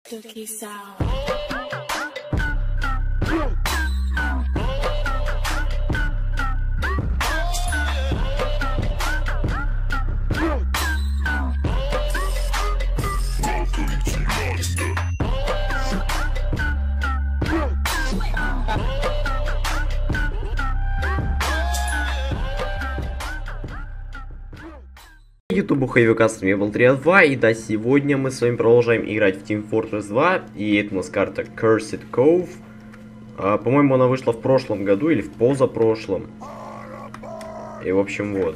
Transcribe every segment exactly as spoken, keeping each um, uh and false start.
Dookie sound. Ютубу Хэйвика, с вами был три два, и да, сегодня мы с вами продолжаем играть в Team Fortress два, и это у нас карта Cursed Cove. А, по-моему, она вышла в прошлом году или в позапрошлом. И, в общем, вот.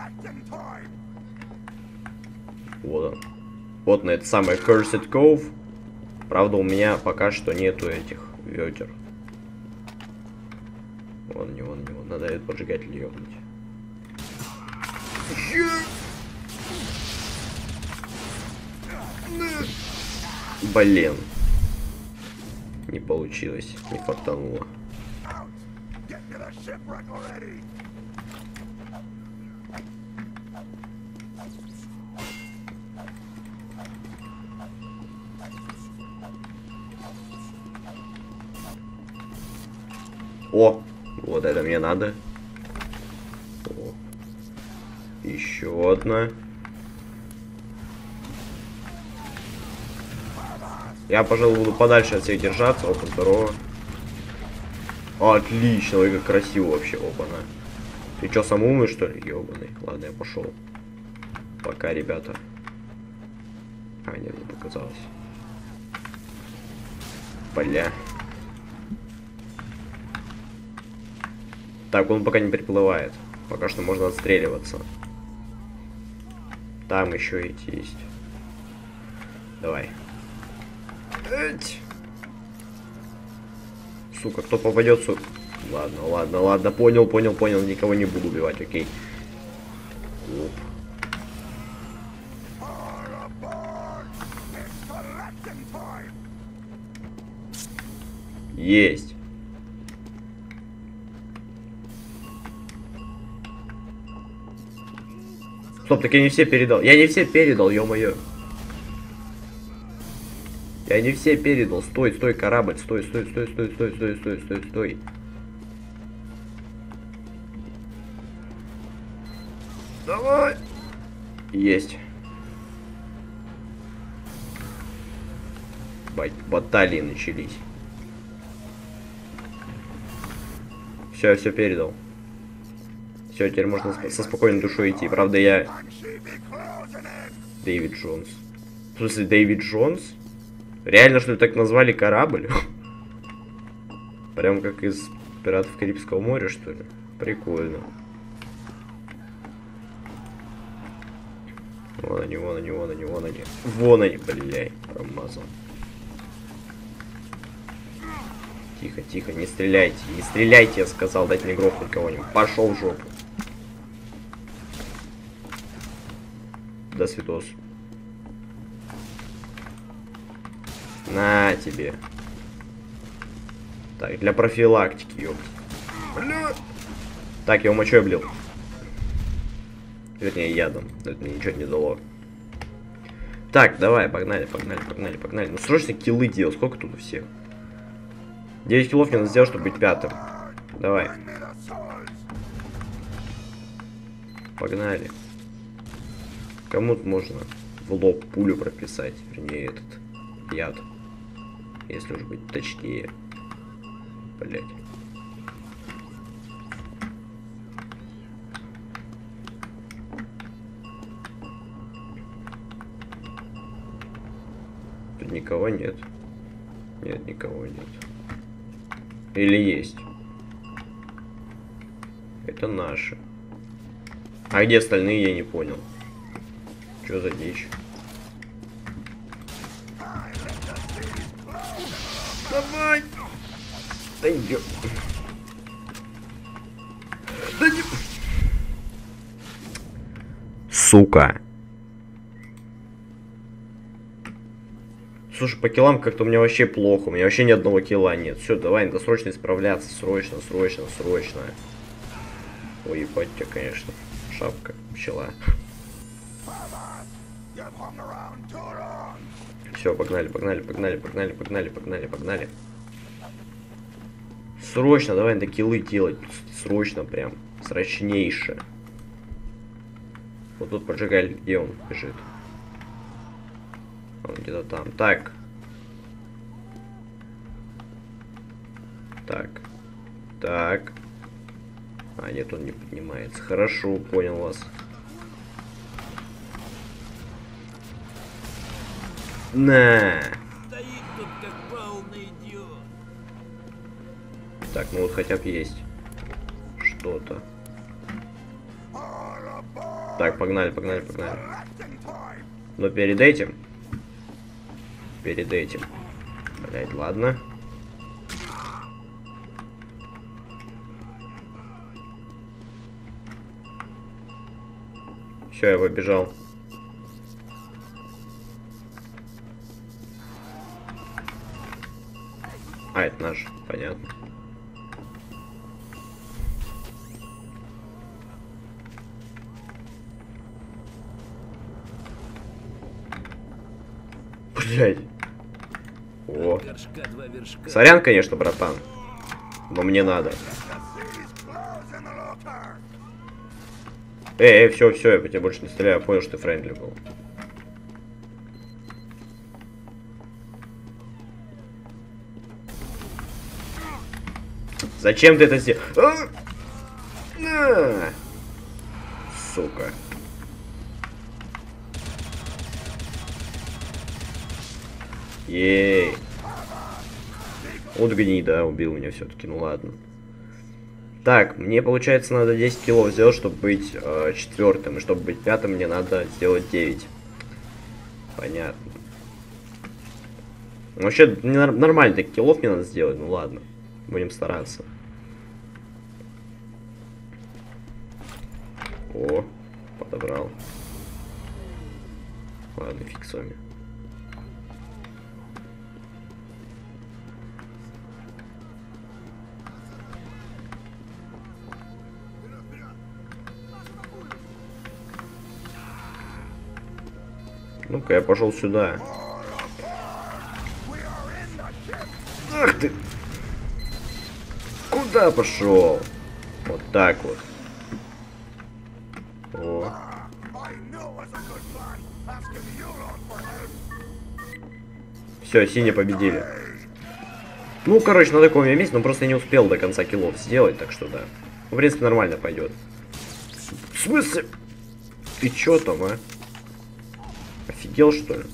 Вот он. Вот на это самое Cursed Cove. Правда, у меня пока что нету этих ветер. Вон не, вон не, вон. Надо этот поджигатель ёбнуть. Блин. Не получилось, не фартануло. О, вот это мне надо. О. Еще одна. Я, пожалуй, буду подальше от всех держаться. Опа, здорово. Отлично, ой, как красиво вообще, опа-на. Ты чё, сам умный, что ли? Ёбаный. Ладно, я пошел. Пока, ребята. А, нет, не показалось. Бля. Так, он пока не приплывает. Пока что можно отстреливаться. Там еще эти есть. Давай. Эть. Сука, кто попадется? Ладно, ладно, ладно, понял, понял, понял, никого не буду убивать, окей. Оп. Есть. Стоп, так я не все передал. Я не все передал, ё-моё. Я не все передал. Стой, стой, корабль. Стой, стой, стой, стой, стой, стой, стой, стой, стой. Давай. Есть. Бать, баталии начались. Все, я все передал. Все, теперь можно со спокойной душой идти. Правда, я... Дэвид Джонс. В смысле, Дэвид Джонс? Реально, что ли, так назвали корабль? Прям как из Пиратов Карибского моря, что ли? Прикольно. Вон они, вон они, вон они, вон они. Вон они, блядь, промазал. Тихо, тихо, не стреляйте, не стреляйте, я сказал, дайте мне грохнуть кого-нибудь. Пошел в жопу. До свидос. На тебе. Так, для профилактики, ёпт. Бля. Так, я его мочой облил. Вернее, ядом. Это мне ничего не дало. Так, давай, погнали, погнали, погнали, погнали. Ну, срочно киллы делать. Сколько тут у всех? девять киллов мне надо сделать, чтобы быть пятым. Давай. Погнали. Кому-то можно в лоб пулю прописать. Вернее, этот яд. Если уж быть точнее. Блять. Тут никого нет. Нет, никого нет. Или есть. Это наши. А где остальные, я не понял. Что за дичь? Давай! Да ё... Да не... Сука! Слушай, по киллам как-то у меня вообще плохо. У меня вообще ни одного килла нет. Все, давай, надо срочно исправляться. Срочно, срочно, срочно. Ой, ебать тебя, конечно. Шапка, пчела. Все, погнали, погнали, погнали, погнали, погнали, погнали, погнали. Срочно, давай надо киллы делать. Срочно прям. Срочнейше. Вот тут поджигали, где он бежит. Он где-то там. Так. Так. Так. А, нет, он не поднимается. Хорошо, понял вас. На. Стоит тут как полный идиот. Так, ну вот хотя бы есть что-то. Так, погнали, погнали, погнали. Но перед этим... Перед этим... Блять, ладно. Все, я побежал. А, это наш, понятно. Блять. О. Горшка, два вершка. Сорян, конечно, братан. Но мне надо. Эй, эй, все, все, я по тебе больше не стреляю. Я понял, что ты френдли был. Зачем ты это сделал? А! На! Сука. Ей. Вот гнида, убил меня все-таки, ну ладно. Так, мне получается надо десять килов сделать, чтобы быть э, четвертым. И чтобы быть пятым, мне надо сделать девять. Понятно. Вообще, нормально так киллов мне надо сделать, ну ладно. Будем стараться. О, подобрал. Ладно, фиг с вами. Ну-ка, я пошел сюда. Ах ты! Куда пошел? Вот так вот. О. Все, синие победили. Ну, короче, на таком я месте, но просто я не успел до конца киллов сделать, так что да. В принципе, нормально пойдет. В смысле? Ты чё там, а? Офигел, что ли?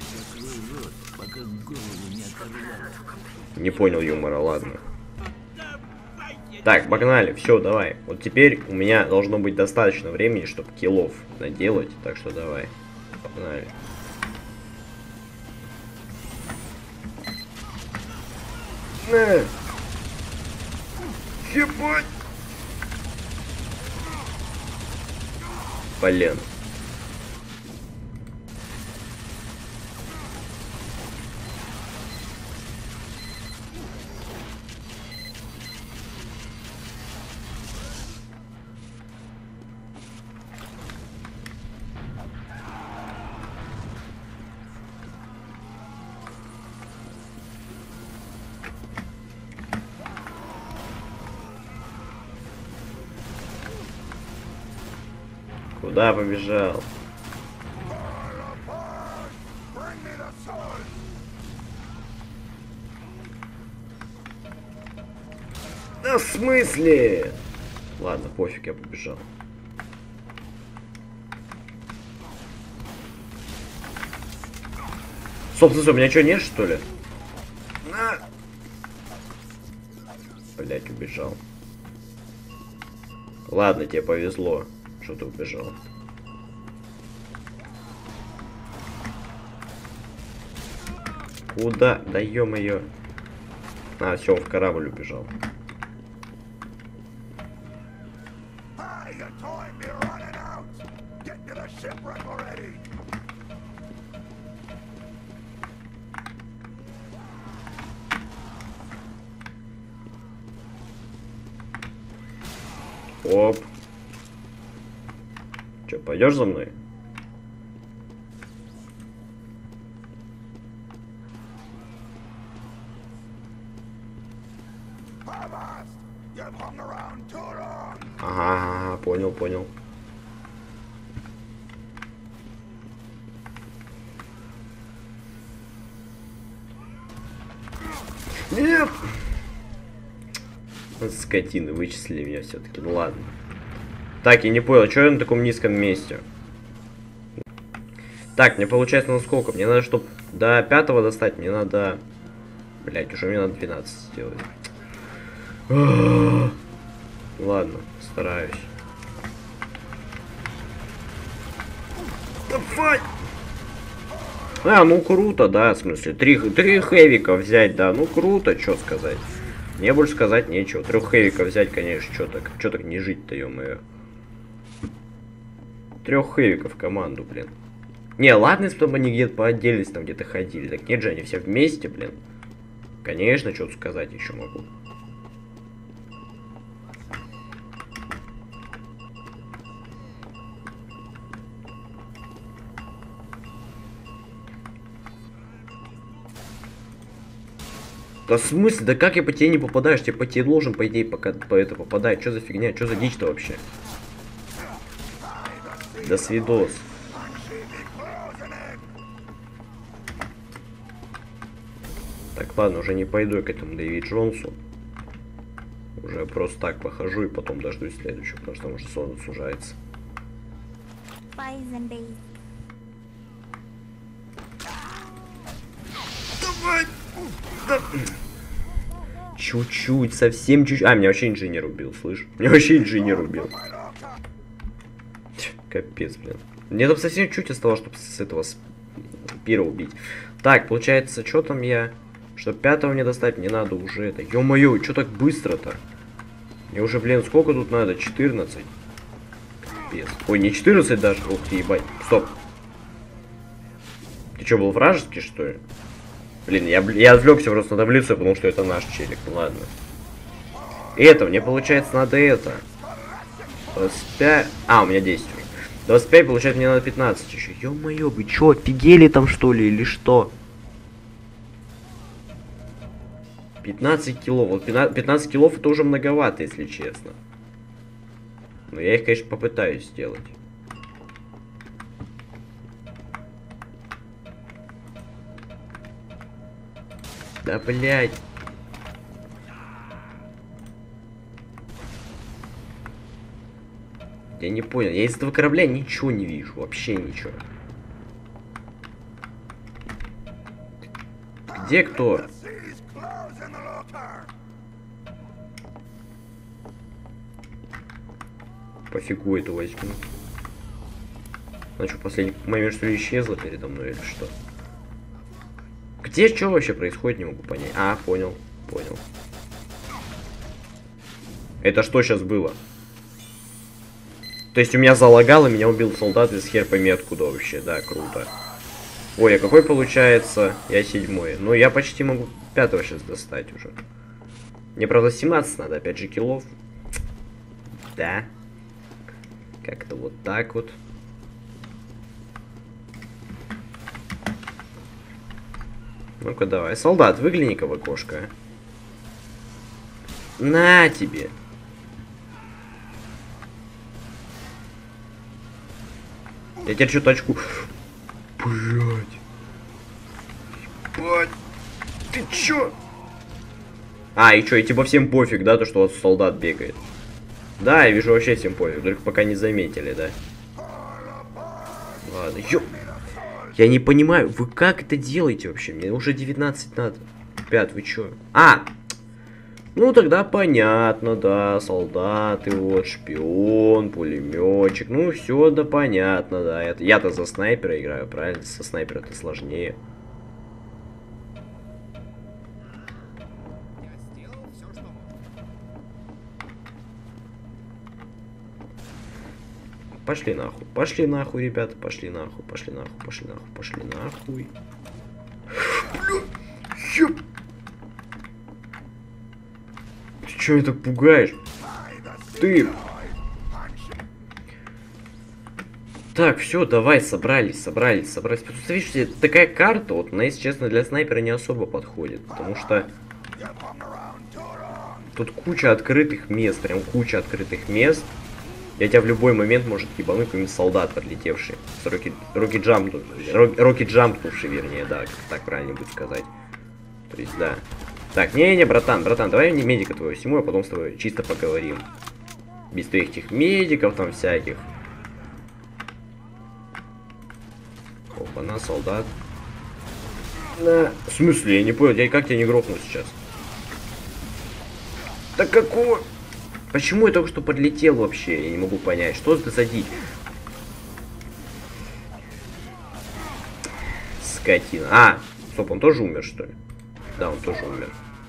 Не понял юмора, ладно. Так, погнали, все, давай. Вот теперь у меня должно быть достаточно времени, чтобы киллов наделать, так что давай. Погнали. На! Ебать! Блин. Куда побежал? Да в смысле? Ладно, пофиг, я побежал. Собственно, у меня что, нет, что ли? На! Блять, убежал. Ладно, тебе повезло, что ты убежал. Куда? Да ё-моё. А, все, в корабль убежал. Оп. Че, пойдешь за мной? Ага, ага, понял, понял. Нет! Скотины, вычислили меня все-таки. Ну ладно. Так, я не понял, что я на таком низком месте? Так, мне получается на сколько? Мне надо, чтобы до пятого достать, мне надо... Блять, уже мне надо двенадцать сделать. Ладно, стараюсь. Давай! А, ну круто, да, в смысле, три, три хэвика взять, да, ну круто, что сказать. Мне больше сказать нечего. Трех хэвиков взять, конечно, что так, что так не жить-то, ё-моё. Трех хэвиков в команду, блин. Не, ладно, если бы они где-то по отдельности там где-то ходили. Так нет же, они все вместе, блин. Конечно, что-то сказать еще могу. Да в смысле? Да как я по тебе не попадаешь? Тебе по тебе должен, по идее, пока по это попадать. Что за фигня? Что за дичь-то вообще? До свидос. Так, ладно, уже не пойду я к этому Дэви Джонсу. Уже просто так похожу и потом дождусь следующего, потому что там уже сон сужается. Давай! Да. Чуть-чуть, совсем чуть-чуть. А, меня вообще инженер убил, слышь? Меня вообще инженер убил. Капец, блин. Мне там совсем чуть осталось, чтобы с этого с пира убить. Так, получается, что там я... Чтобы пятого мне достать, мне надо уже это... Ё-моё, что так быстро-то? Мне уже, блин, сколько тут надо? четырнадцать. Капец. Ой, не четырнадцать даже. Ух ты, ебать. Стоп. Ты что, был вражеский, что ли? Блин, я, я отвлекся просто на таблицу, потому что это наш челик. Ну ладно. Это, мне получается надо это. двадцать пять... А, у меня десять уже. двадцать пять, получается, мне надо пятнадцать еще. Ё-моё, вы чё, офигели там что ли, или что? пятнадцать кило. Вот пятнадцать килов это уже многовато, если честно. Но я их, конечно, попытаюсь сделать. Да, блядь. Я не понял. Я из этого корабля ничего не вижу. Вообще ничего. Где кто? Пофигу эту возьму. Она что, в последний момент что ли исчезла передо мной или что? Где что вообще происходит, не могу понять. А, понял, понял. Это что сейчас было? То есть у меня залагало, меня убил солдат из хер пойми откуда вообще. Да, круто. Ой, а какой получается? Я седьмой. Ну, я почти могу пятого сейчас достать уже. Мне, правда, семнадцать надо, опять же, киллов. Да. Как-то вот так вот. Ну-ка, давай. Солдат, выгляни-ка в окошко. На тебе. Я теперь что-то очку... Блядь. Ебать. Ты чё? А, и чё, и типа всем пофиг, да, то, что у вас солдат бегает? Да, я вижу вообще всем пофиг, только пока не заметили, да? Ладно, ё... Я не понимаю, вы как это делаете вообще? Мне уже девятнадцать надо. Ребят, вы чё? А! Ну тогда понятно, да, солдаты, вот, шпион, пулеметчик. Ну все, да понятно, да. Я-то за снайпера играю, правильно? Со снайпера это сложнее. Пошли нахуй, пошли нахуй, ребята, пошли нахуй, пошли нахуй, пошли нахуй, пошли нахуй. Ёп. Ты чё меня так пугаешь? Ты. Так, все, давай, собрались, собрались, собрались. Просто видишь, такая карта, вот, она, если честно, для снайпера не особо подходит, потому что... Тут куча открытых мест, прям куча открытых мест. Я тебя в любой момент может ебануть какой-нибудь солдат, подлетевший. С роки, роки джамп, роки джампнувший, вернее, да, как так правильно будет сказать. То есть, да. Так, не-не, братан, братан, давай мне медика твоего сниму, а потом с тобой чисто поговорим. Без твоих этих медиков там всяких. Опа-на, солдат. На. В смысле, я не понял, я как тебя не грохну сейчас? Да какого? Почему я только что подлетел вообще? Я не могу понять. Что это за дичь? Скотина. А, стоп, он тоже умер, что ли? Да, он тоже умер.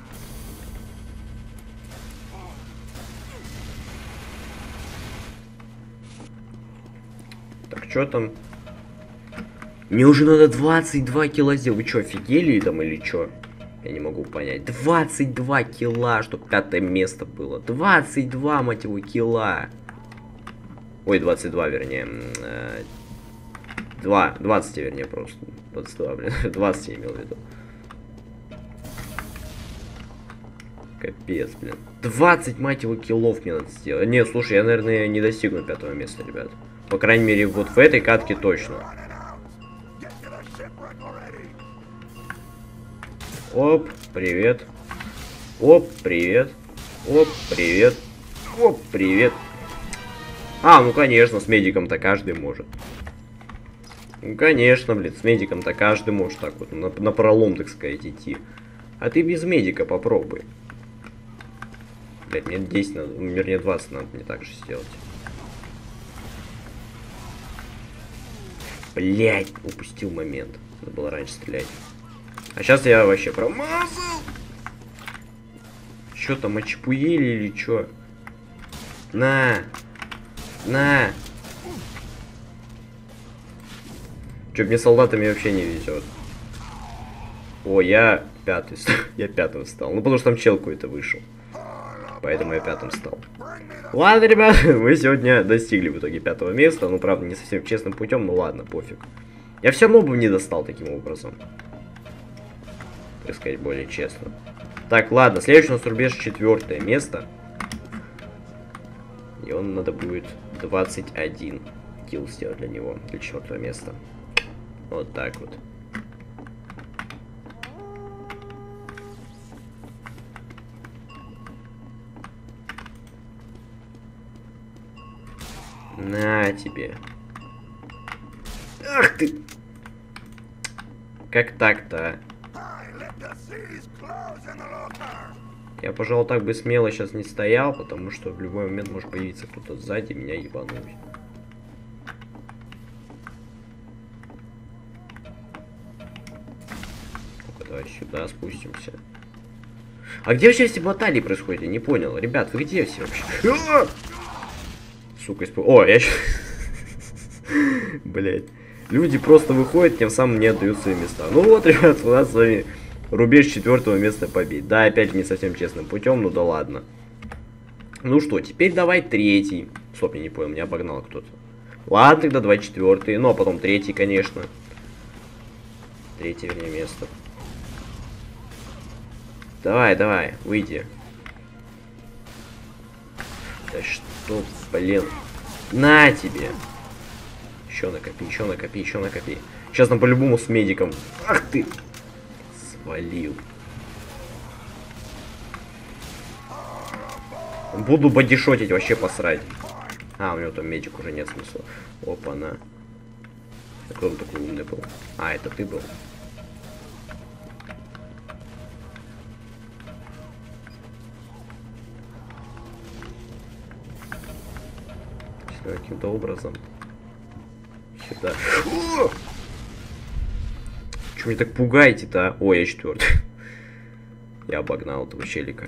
Так, что там? Мне уже надо двадцать два кило сделать. Вы что, офигели там или что? Я не могу понять. двадцать два килла, чтобы пятое место было. двадцать два, мать его, килла. Ой, двадцать два, вернее. два, двадцать, вернее, просто. двадцать два, блин. двадцать я имел в виду. Капец, блин. двадцать, мать его, киллов мне надо сделать. Не, слушай, я, наверное, не достигну пятого места, ребят. По крайней мере, вот в этой катке точно. Оп, привет. Оп, привет. Оп, привет. Оп, привет. А, ну конечно, с медиком-то каждый может. Ну конечно, блин, с медиком-то каждый может так вот на, на пролом, так сказать, идти. А ты без медика попробуй. Блять, мне десять надо, вернее двадцать надо мне так же сделать. Блять, упустил момент. Надо было раньше стрелять. А сейчас я вообще промазал. Чё там, очепуели или чё? На! На! Чё, мне солдатами вообще не везет. О, я пятый стал. Я пятым стал. Ну, потому что там чел какой-то вышел. Поэтому я пятым стал. Ладно, ребят, мы сегодня достигли в итоге пятого места. Ну, правда, не совсем честным путем, ну ладно, пофиг. Я все равно бы не достал таким образом. Так сказать, более честно. Так, ладно, следующий у нас рубеж четвертое место. И он надо будет двадцать один килл сделать для него, для четвертого места. Вот так вот. На тебе. Ах ты! Как так-то, а? Я, пожалуй, так бы смело сейчас не стоял, потому что в любой момент может появиться кто-то сзади, меня ебануть. Ну-ка, давай сюда спустимся. А где вообще эти баталии происходят? Я не понял. Ребят, вы где все вообще? Сука, испуг... О, я сейчас... Блять. Люди просто выходят, тем самым не отдают свои места. Ну вот, ребят, у нас с вами рубеж четвертого места побед. Да, опять не совсем честным путем, ну да ладно. Ну что, теперь давай третий. Стоп, я не понял, меня обогнал кто-то. Ладно, тогда давай четвертый. Ну, а потом третий, конечно. Третье, вернее, место. Давай, давай, выйди. Да что, блин. На тебе. Еще накопи, еще накопи, еще накопи. Сейчас нам по-любому с медиком. Ах ты! Свалил. Буду бодишотить, вообще посрать. А, у него там медик уже нет смысла. Опа-на. А кто он такой умный был? А, это ты был. Каким-то образом. Сюда. Чего вы так пугаете-то, а? Ой, я четвертый. Я обогнал этого челика.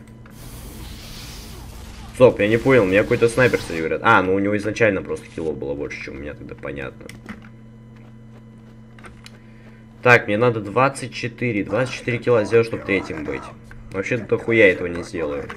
Стоп, я не понял, у меня какой-то снайпер, кстати, говорят. А, ну у него изначально просто киллов было больше, чем у меня, тогда понятно. Так, мне надо двадцать четыре. двадцать четыре килла сделать, чтобы третьим быть. Вообще-то дохуя этого не сделаю.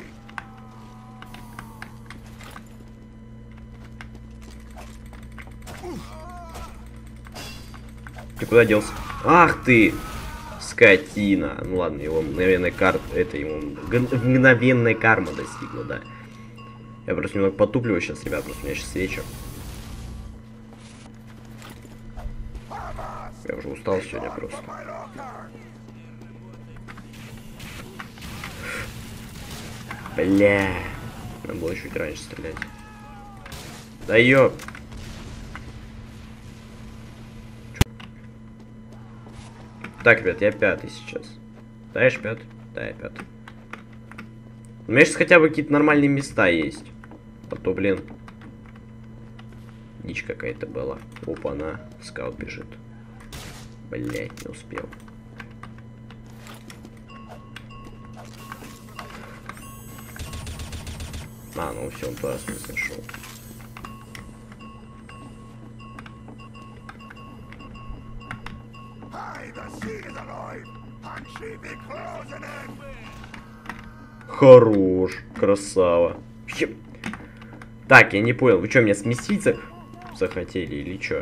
Ты куда делся? Ах ты! Скотина. Ну ладно, его мгновенная карта, это ему мгновенная карма достигла, да. Я просто немного потупливаю сейчас, ребят, потому что у меня сейчас вечер. Я уже устал сегодня просто. Бля. Надо было чуть раньше стрелять. Да ёп. Так, ребят, я пятый сейчас. Да, я ж пятый? Да, я пятый. У меня сейчас хотя бы какие-то нормальные места есть. А то, блин. Дичь какая-то была. Опа-на. Скаут бежит. Блять, не успел. А, ну все, он туда смысл шел. Хорош, красава. Так, я не понял, вы что, меня сместиться захотели или что?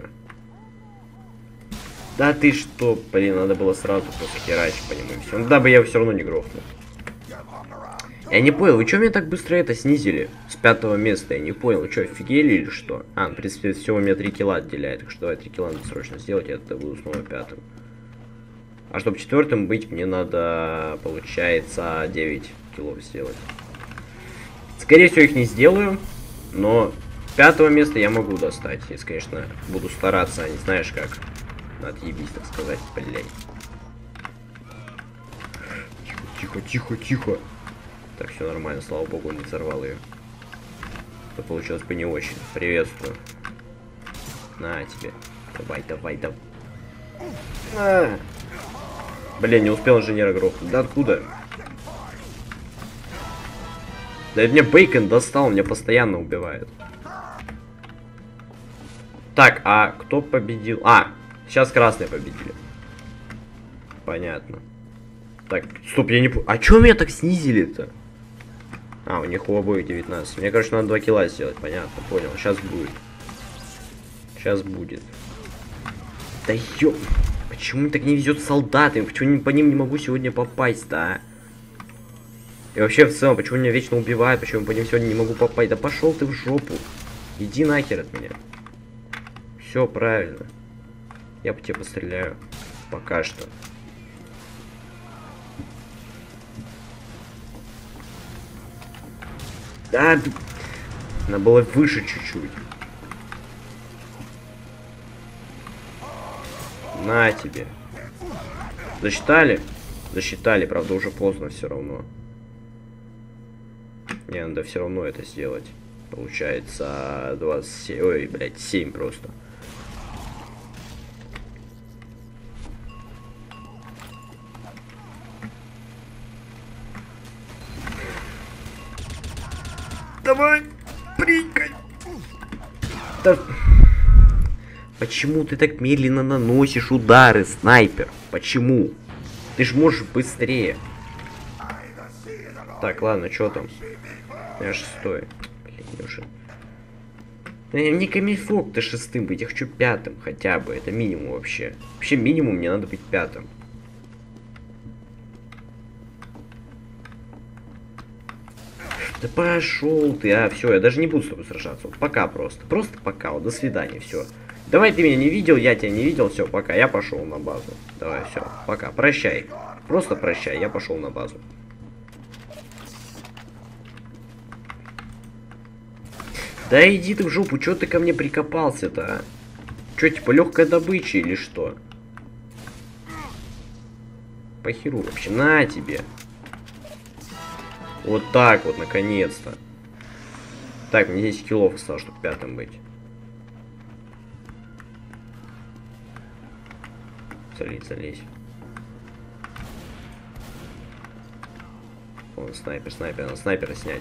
Да ты что, блин, надо было сразу просто херачить по нему и все. Ну да бы я все равно не грохнул. Я не понял, вы что меня так быстро это снизили? С пятого места, я не понял, вы что, офигели или что? А, в принципе, всего у меня три килла отделяет, так что давай три килла надо срочно сделать, я тогда буду снова пятым. А чтобы четвертым быть, мне надо, получается, девять киллов сделать. Скорее всего, их не сделаю, но пятого места я могу достать, если, конечно, буду стараться, а не знаешь как. Отъебись, так сказать, блядь. Тихо, тихо, тихо, тихо. Так, все нормально, слава богу, он не взорвал ее. Это получилось бы не очень. Приветствую. На тебе. Давай, давай, давай. А! Блин, не успел инженера грохнуть. Да откуда? Да это мне Бейкон достал, меня постоянно убивает. Так, а кто победил? А, сейчас красные победили. Понятно. Так, стоп, я не понял. А чё меня так снизили-то? А, у них у обоих девятнадцать. Мне кажется, надо два килла сделать. Понятно, понял. Сейчас будет. Сейчас будет. Да ёп. Почему мне так не везет с солдатами? Почему по ним не могу сегодня попасть-то, а? И вообще, в целом, почему меня вечно убивают? Почему по ним сегодня не могу попасть? Да пошел ты в жопу. Иди нахер от меня. Все правильно. Я по тебе постреляю. Пока что. Да, надо было выше чуть-чуть. На тебе. Засчитали? Засчитали, правда, уже поздно все равно. Мне надо все равно это сделать. Получается двадцать семь. Ой, блядь, семь просто. Давай, прыгай. Да... Почему ты так медленно наносишь удары, снайпер? Почему? Ты ж можешь быстрее. Так, ладно, что там? Я шестой. Блин, уже. Не камильфок ты шестым быть, я хочу пятым хотя бы. Это минимум вообще. Вообще минимум мне надо быть пятым. Да пошел ты, а, все, я даже не буду с тобой сражаться. Вот пока просто. Просто пока, вот, до свидания, все. Давай, ты меня не видел, я тебя не видел, все, пока, я пошел на базу. Давай, все, пока, прощай. Просто прощай, я пошел на базу. Да иди ты в жопу, что ты ко мне прикопался-то, а? Что, типа, легкая добыча или что? Похеру вообще, на тебе. Вот так вот, наконец-то. Так, мне десять киллов осталось, чтобы пятым быть. Залезь, залезь. Вон, снайпер, снайпер, надо снайпера снять.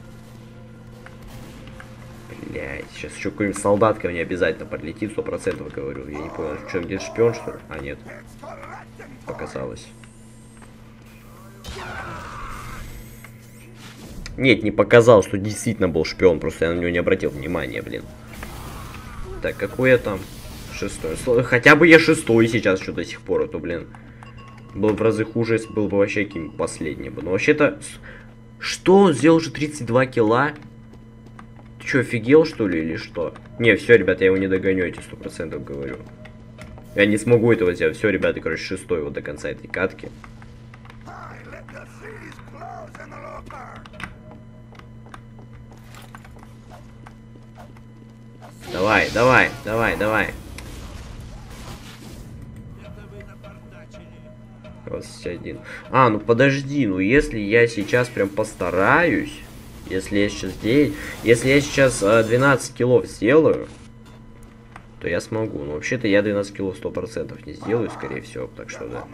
Блять, сейчас еще какой-нибудь солдат ко мне обязательно подлетит, сто процентов говорю. Я не понял, что, где шпион, что ли? А, нет. Показалось. Нет, не показал, что действительно был шпион, просто я на него не обратил внимания, блин. Так, какой я там? Шестой. Хотя бы я шестой сейчас что до сих пор, а то, блин. Было в разы хуже, если был бы вообще каким последним. Но вообще-то... Что? Он сделал уже тридцать два килла? Ты что, офигел, что ли, или что? Не, все, ребят, я его не догоню, эти сто процентов говорю. Я не смогу этого сделать. Все, ребята, короче, шестой вот до конца этой катки. Давай, давай, давай, давай. двадцать один. А, ну подожди, ну если я сейчас прям постараюсь, если я сейчас девять, если я сейчас а, двенадцать киллов сделаю, то я смогу. Но вообще-то я двенадцать киллов сто процентов не сделаю, скорее всего, так что да.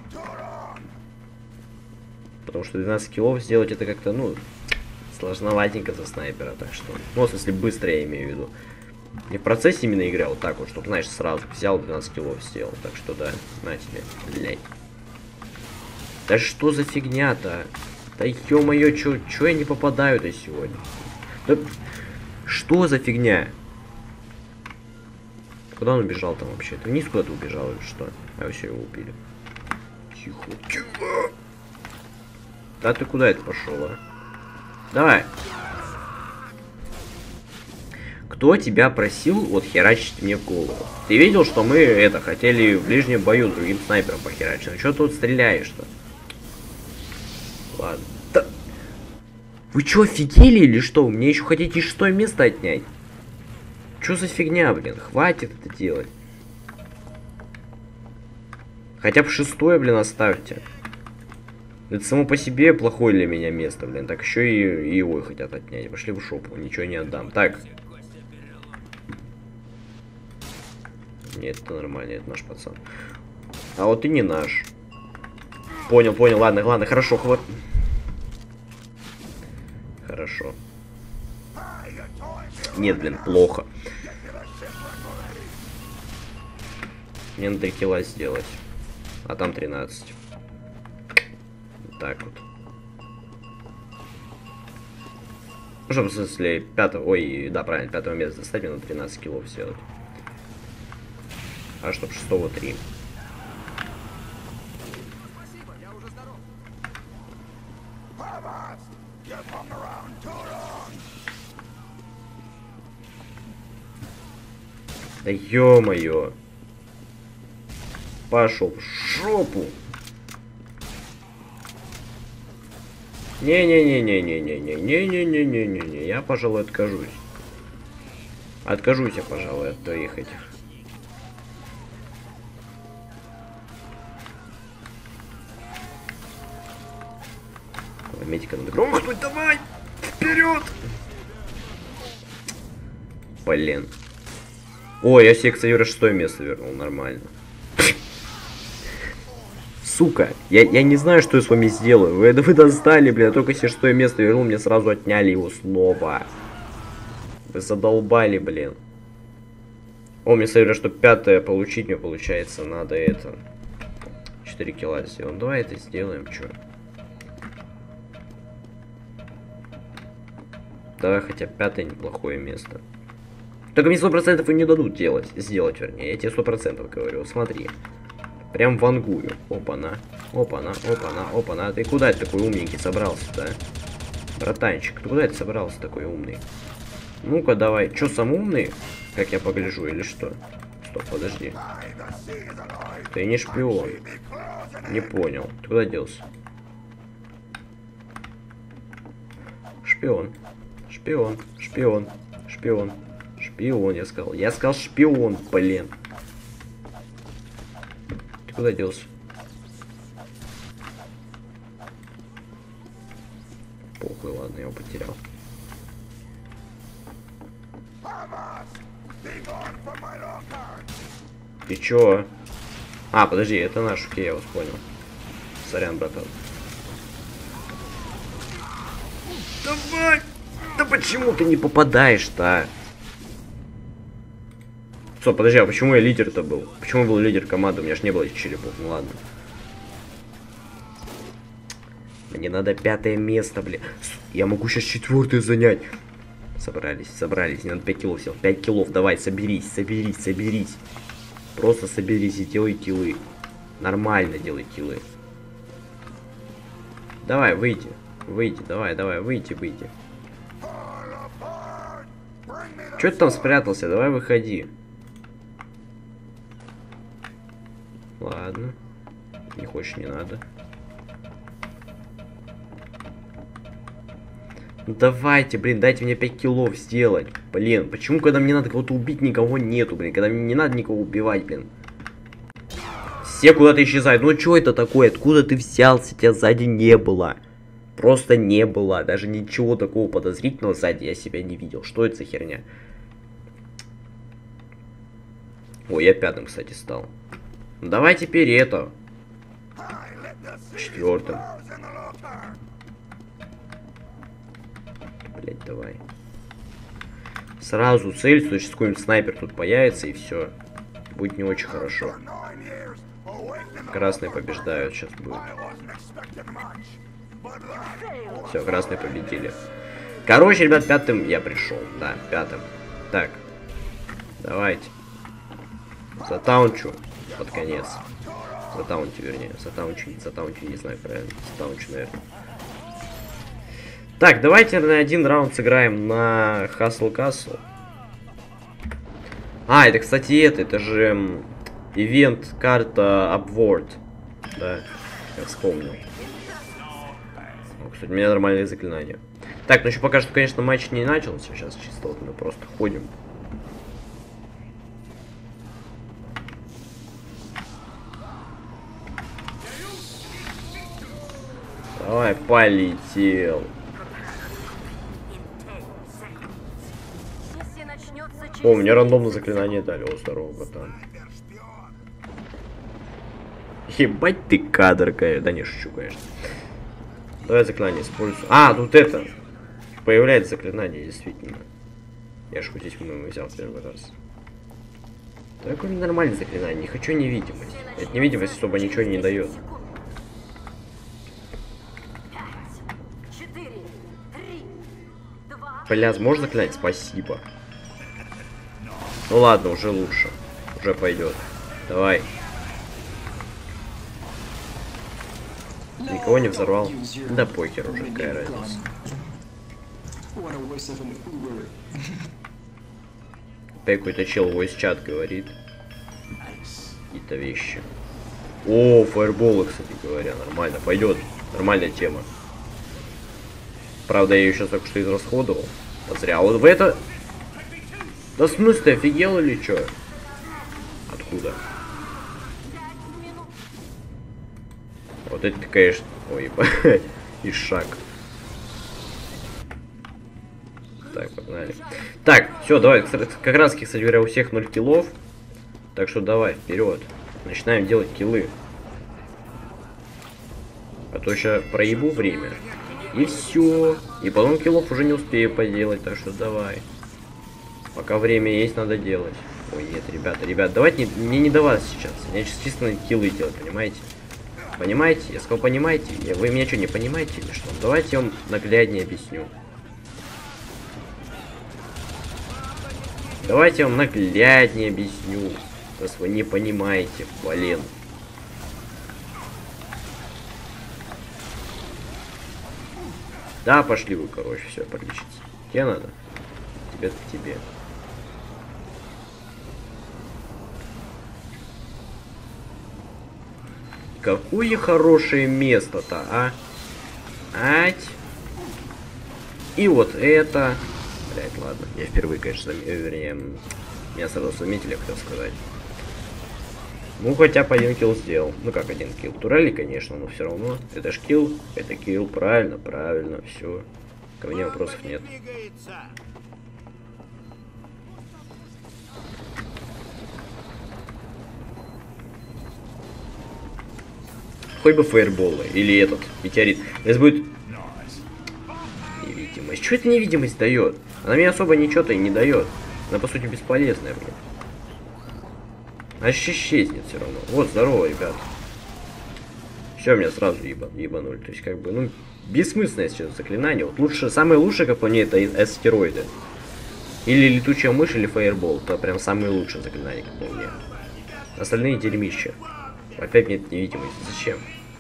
Потому что двенадцать киллов сделать это как-то, ну, сложноватенько за снайпера, так что... Ну, если быстро я имею в виду. Не в процессе именно играл, вот так вот, чтобы, знаешь, сразу взял двенадцать киллов сделал. Так что да, на тебе, блядь. Да что за фигня-то? Да ё-моё, чё, чё я не попадаю-то сегодня? Да что за фигня? Куда он убежал там вообще? Ты вниз куда-то убежал или что? А все его убили. Тихо, тихо. Да ты куда это пошел, а? Давай. Кто тебя просил вот херачить мне в голову? Ты видел, что мы это хотели в ближнем бою с другим снайпером похерачить? Ну что ты тут стреляешь-то? Ладно. Да... Вы что, офигели или что? Мне еще хотите шестое место отнять? Что за фигня, блин? Хватит это делать. Хотя бы шестое, блин, оставьте. Это само по себе плохое для меня место, блин. Так еще и, и его хотят отнять. Пошли в шопу, ничего не отдам. Так. Нет, это нормально, это наш пацан. А вот и не наш. Понял, понял, ладно, ладно, хорошо, хват. Хорошо. Нет, блин, плохо. Мне надо три килла сделать. А там тринадцать. Вот так вот. Ну, чтобы, в смысле, пятого... Ой, да, правильно, пятого места достать, мне надо тринадцать киллов сделать. А чтоб шестого три. Да ё-моё. Пошел в жопу. Не-не-не-не-не-не-не-не-не-не-не-не. Я, пожалуй, откажусь. Откажусь я, пожалуй, от твоих этих. Медика надо грохнуть, давай! Вперед! Блин. Ой, я себе, кстати, шестое место вернул, нормально. Сука, я, я не знаю, что я с вами сделаю. Вы, вы достали, блин, я только себе шестое место вернул, мне сразу отняли его снова. Вы задолбали, блин. О, мне сказали, что пятое получить мне получается, надо это. четыре килла сделаем. Давай это сделаем, чё. Давай хотя пятое неплохое место. Только мне сто процентов и не дадут делать, сделать, вернее. Я тебе сто процентов говорю, смотри. Прям вангую. Опа-на, опа-на, опа-на, опа-на. Ты куда ты такой умненький собрался, да? Братанчик, ты куда ты собрался такой умный? Ну-ка, давай. Чё, сам умный? Как я погляжу, или что? Стоп, подожди. Ты не шпион. Не понял. Ты куда делся? Шпион. Шпион. Шпион. Шпион. Шпион, я сказал. Я сказал шпион, блин. Ты куда делся? Похуй, ладно, я его потерял. И чё? А, подожди, это наш, окей, я вас понял. Сорян, братан. Давай! Да почему ты не попадаешь-то? Стоп, подожди, а почему я лидер-то был? Почему я был лидер команды? У меня ж не было этих черепов, ну ладно. Мне надо пятое место, блин. Я могу сейчас четвертое занять. Собрались, собрались, мне надо пять киллов сделать. пять киллов, давай, соберись, соберись, соберись. Просто соберись и делай киллы. Нормально делай киллы. Давай, выйди. Выйди, давай, давай, выйди, выйди. Чё ты там спрятался? Давай выходи. Ладно. Не хочешь, не надо. Ну давайте, блин, дайте мне пять киллов сделать. Блин, почему, когда мне надо кого-то убить, никого нету, блин? Когда мне не надо никого убивать, блин. Все куда-то исчезают. Ну что это такое? Откуда ты взялся? Тебя сзади не было. Просто не было. Даже ничего такого подозрительного сзади я себя не видел. Что это за херня? Ой, я пятым, кстати, стал. Ну, давай теперь это. Четвертым. Блять, давай. Сразу цель, значит, какой-нибудь снайпер тут появится, и все. Будет не очень хорошо. Красные побеждают, сейчас будет. Все, красные победили. Короче, ребят, пятым я пришел. Да, пятым. Так. Давайте. Затаунчу под конец. Затаунчу, вернее. Затаунчу, затаунчу, не знаю правильно. Затаунчу, наверное. Так, давайте на один раунд сыграем на Hustle Castle. А, это, кстати, это, это же ивент карта Upward. Да, я вспомнил. О, кстати, у меня нормальные заклинания. Так, ну еще пока что, конечно, матч не начался. Сейчас чисто вот мы просто ходим. Давай, полетел. О, мне рандомное заклинание дали. О, здорово, братан. Ебать ты кадрка. Да не, шучу, конечно. Давай заклинание использую. А, тут это. Появляется заклинание, действительно. Я ж хоть здесь по-моему взял первый раз. Да какое нормальное заклинание. Не хочу невидимость. Эта невидимость особо ничего не дает. Бля, можно заклинать? Спасибо. Ну ладно, уже лучше. Уже пойдет. Давай. Никого не взорвал. Да похер уже, какая разница. Опять какой-то чел войс-чат говорит. Какие-то вещи. О, фаерболы, кстати говоря, нормально. Пойдет. Нормальная тема. Правда, я ее сейчас только что израсходовал. А зря. Вот в это... Да в смысле, офигел или что? Откуда? Вот это, конечно... Ой, и шаг. Так, погнали. Так, все, давай. Как раз, кстати говоря, у всех ноль киллов. Так что давай, вперед. Начинаем делать киллы. А то сейчас проебу время. И все. И потом киллов уже не успею поделать, так что давай. Пока время есть, надо делать. Ой, нет, ребята, ребят, давайте не, мне не до вас сейчас. Мне сейчас чисто киллы делать, понимаете? Понимаете? Я сказал, понимаете? Вы меня что, не понимаете или что? Давайте я вам нагляднее объясню. Давайте я вам нагляднее объясню. Раз вы не понимаете, блин. Да, пошли вы, короче, все, подлечиться. Тебе надо? Тебе-то к тебе. Какое хорошее место-то, а? Ать. И вот это. Блять, ладно. Я впервые, конечно, зам... вернее, меня сразу заметили, хотел сказать. Ну, хотя бы один килл сделал. Ну, как один килл? Турели, конечно, но все равно. Это ж килл, это килл. Правильно, правильно, все. Ко мне вопросов нет. Хоть бы фаерболы. Или этот, метеорит. Здесь будет... Невидимость. Что это невидимость дает? Она мне особо ничего-то и не дает. Она, по сути, бесполезная, блин. Она исчезнет все равно. Вот, здорово, ребят. Все, меня сразу еба, ебанули. То есть, как бы, ну, бессмысленное сейчас заклинание. Вот лучше, самое лучшее, как по мне, это астероиды. Или летучая мышь, или фаербол. Это прям самые лучшие заклинания, как по мне. Остальные дерьмища. Опять нет невидимости. Зачем?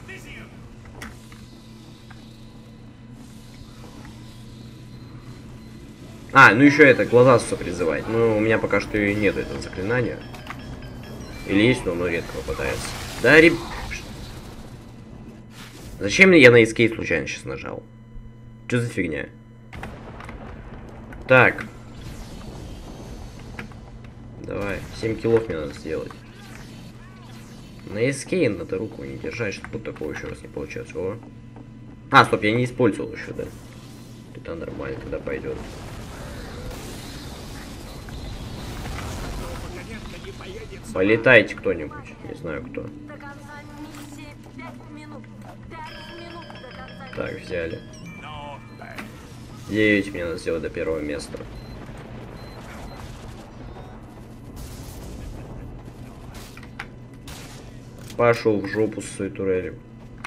А, ну еще это глазасту призывать. Ну, у меня пока что и нет этого заклинания. Или есть, но оно редко попадается. Да, реб... Зачем я на эскейп случайно сейчас нажал? Что за фигня? Так. Давай, семь киллов мне надо сделать. На эскейп надо руку не держать, чтобы такого еще раз не получилось. О. А, стоп, я не использовал еще, да? Это нормально, тогда пойдет. Полетайте кто-нибудь, не знаю кто. Так, взяли. девять мне надо сделать до первого места. Пошел в жопу с своей турелью.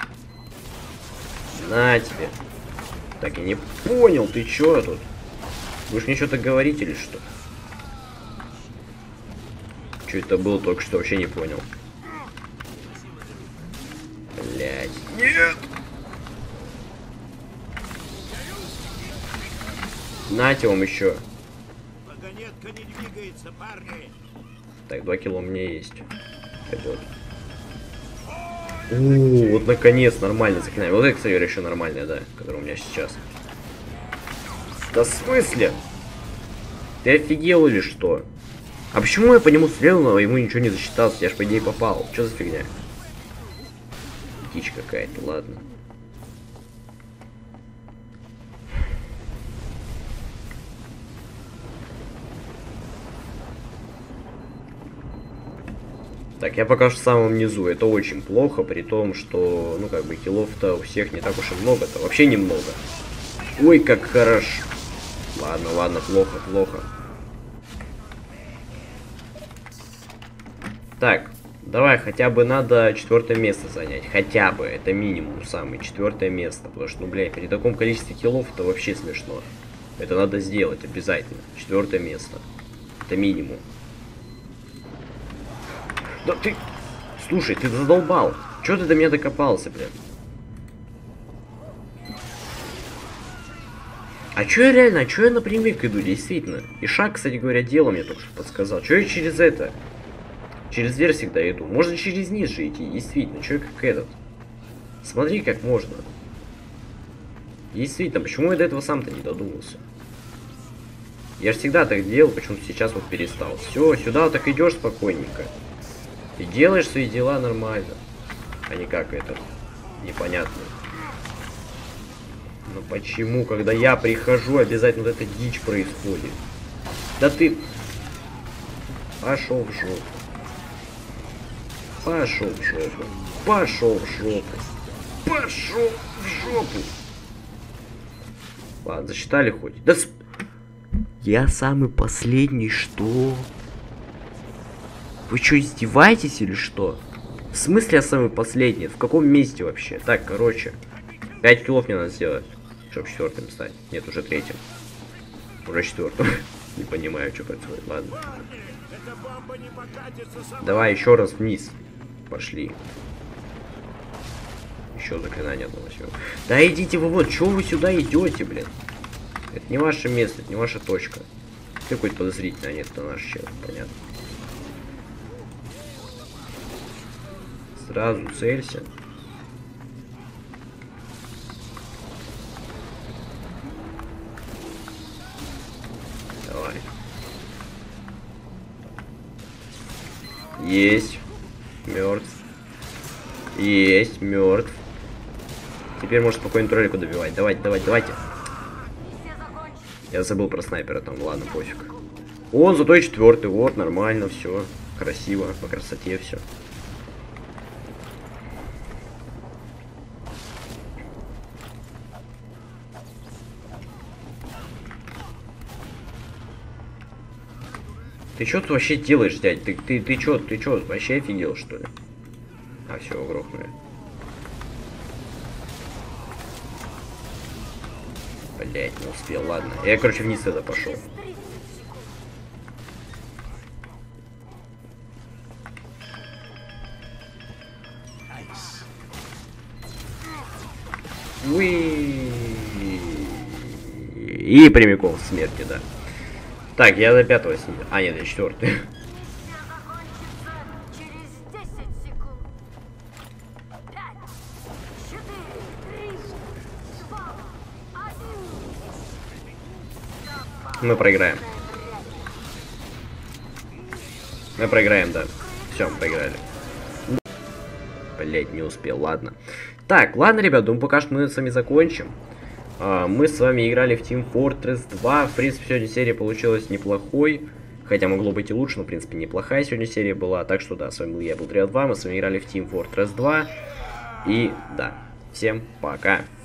На тебе. Так, я не понял, ты чё тут? Вы ж мне что-то говорите или что? Что это было только что, вообще не понял. Блять. Нет! Нате вам еще. Вагонетка не двигается, парни. Так, два кило у меня есть. Пойдет. О, вот наконец нормально заклинание. Вот это, кстати, еще нормальное, да, которое у меня сейчас. Да в смысле? Ты офигел или что? А почему я по нему стрелял, но ему ничего не засчитался? Я ж по идее попал. Что за фигня? Дичь какая-то, ладно. Так, я пока что в самом низу. Это очень плохо, при том, что, ну, как бы, киллов-то у всех не так уж и много-то. Вообще немного. Ой, как хорошо. Ладно, ладно, плохо, плохо. Так, давай, хотя бы надо четвертое место занять. Хотя бы, это минимум самое, четвертое место. Потому что, ну, блядь, при таком количестве киллов это вообще смешно. Это надо сделать обязательно. Четвертое место. Это минимум. Да ты... Слушай, ты задолбал. Чё ты до меня докопался, блин? А чё я реально, а чё я напрямик иду, действительно? И шаг, кстати говоря, дело мне только что подсказал. Чё я через это? Через верх всегда иду. Можно через низ же идти, действительно. Чё я как этот? Смотри, как можно. Действительно, почему я до этого сам-то не додумался? Я же всегда так делал, почему-то сейчас вот перестал. Все, сюда вот так идешь спокойненько. И делаешь свои дела нормально. А не как это. Непонятно. Но почему, когда я прихожу, обязательно вот эта дичь происходит? Да ты... Пошел в жопу. Пошел в жопу. Пошел в жопу. Пошел в жопу. Ладно, засчитали хоть. Да с... Я самый последний, что? Вы что, издеваетесь или что? В смысле я самый последний? В каком месте вообще? Так, короче. пять киллов мне надо сделать, чтобы четвертым стать. Нет, уже третьим. Уже четвертым. Не понимаю, что происходит. Ладно. Давай еще раз вниз. Пошли. Еще заклинание одно возьмем. Да идите вы вот. Чего вы сюда идете, блин? Это не ваше место, это не ваша точка. Ты какой-то подозрительный, а нет, это наш чел. Понятно. Сразу целься. Давай. Есть. Мертв. Есть. Мертв. Теперь можешь спокойно троллику добивать. Давайте, давайте, давайте. Я забыл про снайпера там. Ладно, пофиг. Он зато и четвертый. Вот, нормально, все. Красиво, по красоте все. Ты что тут вообще делаешь, дядь? Ты, ты, ты что, ты что, вообще офигел, что ли? А, все, грохнули. Блять, не успел, ладно. Я, короче, вниз это пошел. Уи. И прямиком в смерти, да. Так, я до пятого снимаю. А, нет, я четвертый. Мы проиграем. Мы проиграем, да. Все, мы проиграли. Блять, не успел, ладно. Так, ладно, ребят, думаю, пока что мы с вами закончим. А, мы с вами играли в Team Fortress два. В принципе, сегодня серия получилась неплохой. Хотя могло быть и лучше, но, в принципе, неплохая сегодня серия была. Так что, да, с вами был я, Белтриад два. Мы с вами играли в Team Fortress два. И, да, всем пока.